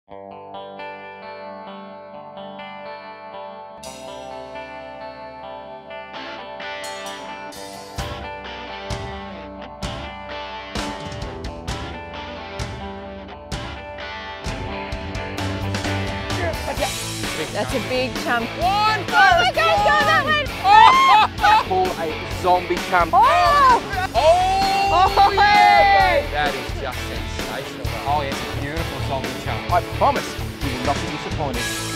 That's a big chump. One Go, let's go that way! Call a zombie chump. Oh! Oh, yeah! That is just sensational. Oh, yes, a beautiful zombie chump. I promise you will not be disappointed.